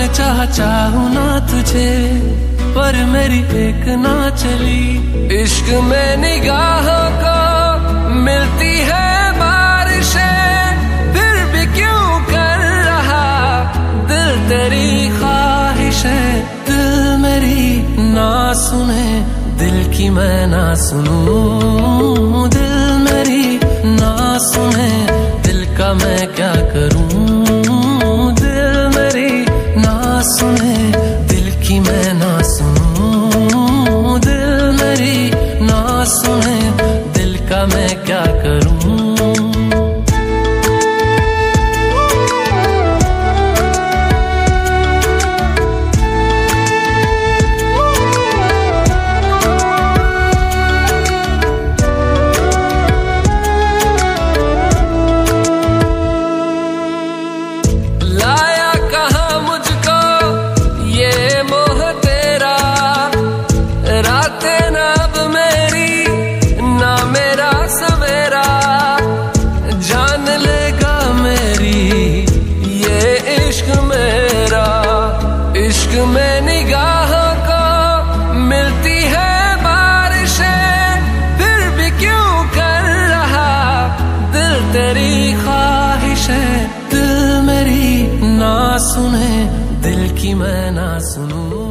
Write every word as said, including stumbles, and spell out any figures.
चाह चाहूं ना तुझे, पर मेरी एक ना चली। इश्क में निगाहों को मिलती है बारिशें, फिर भी क्यों कर रहा दिल तेरी ख्वाहिशें। दिल मेरी ना सुने, दिल की मैं ना सुनूं। दिल मेरी ना सुने, दिल का मैं क्या करूं। दिल मेरी ना सुने, दिल की मैं ना सुनूं। दिल मेरी ना सुने, दिल का मैं क्या करूं। इश्क में निगाहों को मिलती है बारिशें, फिर भी क्यों कर रहा दिल तेरी ख्वाहिशें। दिल मेरी ना सुने, दिल की मैं ना सुनूं।